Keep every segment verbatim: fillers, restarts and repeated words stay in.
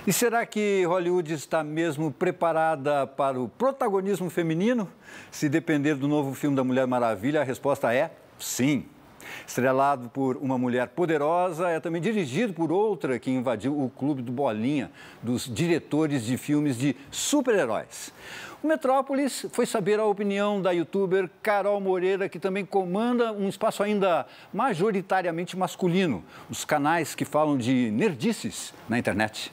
E será que Hollywood está mesmo preparada para o protagonismo feminino? Se depender do novo filme da Mulher Maravilha, a resposta é sim. Estrelado por uma mulher poderosa, é também dirigido por outra que invadiu o clube do Bolinha, dos diretores de filmes de super-heróis. O Metrópolis foi saber a opinião da youtuber Carol Moreira, que também comanda um espaço ainda majoritariamente masculino, os canais que falam de nerdices na internet.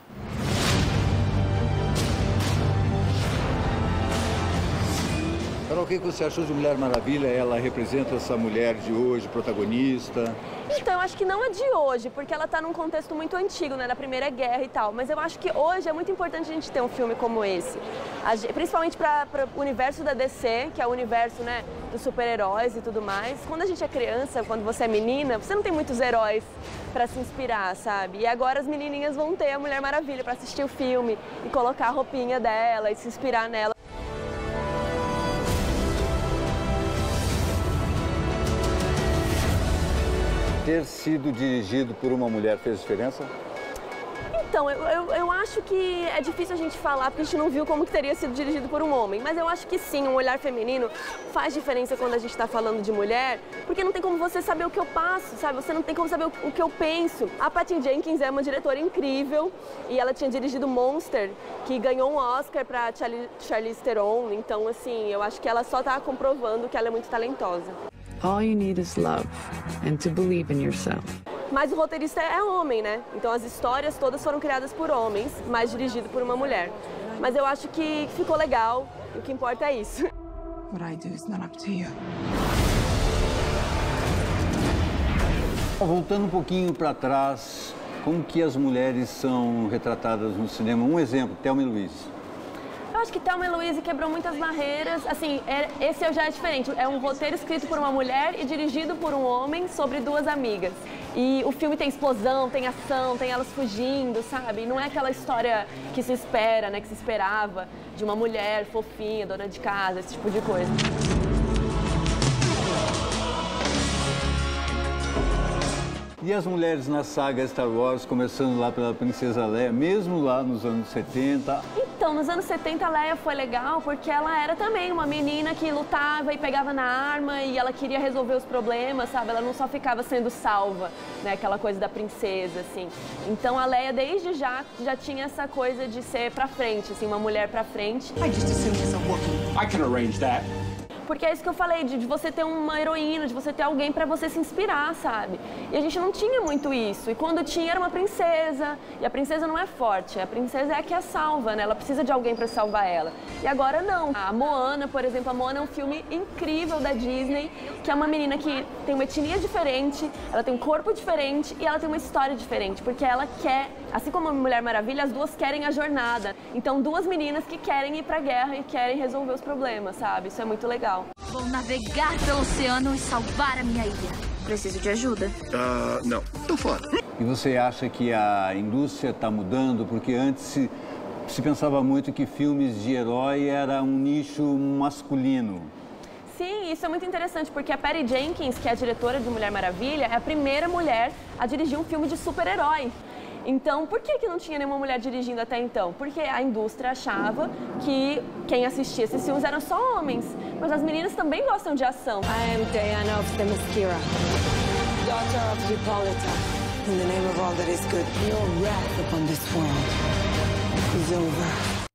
Carol, o que você achou de Mulher Maravilha? Ela representa essa mulher de hoje, protagonista? Então, eu acho que não é de hoje, porque ela está num contexto muito antigo, né, da Primeira Guerra e tal. Mas eu acho que hoje é muito importante a gente ter um filme como esse. Principalmente para o universo da D C, que é o universo, né, dos super-heróis e tudo mais. Quando a gente é criança, quando você é menina, você não tem muitos heróis para se inspirar, sabe? E agora as menininhas vão ter a Mulher Maravilha para assistir o filme e colocar a roupinha dela e se inspirar nela. Ter sido dirigido por uma mulher fez diferença? Então, eu, eu, eu acho que é difícil a gente falar, porque a gente não viu como que teria sido dirigido por um homem. Mas eu acho que sim, um olhar feminino faz diferença quando a gente está falando de mulher, porque não tem como você saber o que eu passo, sabe? Você não tem como saber o, o que eu penso. A Patty Jenkins é uma diretora incrível e ela tinha dirigido Monster, que ganhou um Oscar para Charlize Theron. Então, assim, eu acho que ela só está comprovando que ela é muito talentosa. All you need is love and to believe in yourself. Mas o roteirista é homem, né? Então as histórias todas foram criadas por homens, mas dirigido por uma mulher. Mas eu acho que ficou legal e o que importa é isso. What I do is not up to you. Voltando um pouquinho para trás, como que as mulheres são retratadas no cinema? Um exemplo, Thelma e Louise. Eu acho que Thelma e Louise quebrou muitas barreiras. Assim, é, esse já é diferente. É um roteiro escrito por uma mulher e dirigido por um homem sobre duas amigas. E o filme tem explosão, tem ação, tem elas fugindo, sabe? Não é aquela história que se espera, né? Que se esperava de uma mulher fofinha, dona de casa, esse tipo de coisa. E as mulheres na saga Star Wars, começando lá pela Princesa Leia, mesmo lá nos anos setenta? Então, nos anos setenta, a Leia foi legal porque ela era também uma menina que lutava e pegava na arma e ela queria resolver os problemas, sabe? Ela não só ficava sendo salva, né? Aquela coisa da princesa, assim. Então, a Leia, desde já, já tinha essa coisa de ser pra frente, assim, uma mulher pra frente. I just assumed it's a Wookiee. I can arrange that. Porque é isso que eu falei, de, de você ter uma heroína, de você ter alguém pra você se inspirar, sabe? E a gente não tinha muito isso. E quando tinha, era uma princesa. E a princesa não é forte, a princesa é a que a salva, né? Ela precisa de alguém pra salvar ela. E agora não. A Moana, por exemplo, a Moana é um filme incrível da Disney, que é uma menina que tem uma etnia diferente, ela tem um corpo diferente e ela tem uma história diferente. Porque ela quer, assim como a Mulher Maravilha, as duas querem a jornada. Então, duas meninas que querem ir pra guerra e querem resolver os problemas, sabe? Isso é muito legal. Vou navegar pelo oceano e salvar a minha ilha. Preciso de ajuda? Ah, uh, não. Tô fora. E você acha que a indústria está mudando? Porque antes se, se pensava muito que filmes de herói era um nicho masculino. Sim, isso é muito interessante, porque a Patty Jenkins, que é a diretora de Mulher Maravilha, é a primeira mulher a dirigir um filme de super-herói. Então, por que que não tinha nenhuma mulher dirigindo até então? Porque a indústria achava que quem assistia esses filmes eram só homens. Mas as meninas também gostam de ação. I am Diana of Themyscira, daughter of Hippolyta. In the name of all that is good, your wrath upon this world is over.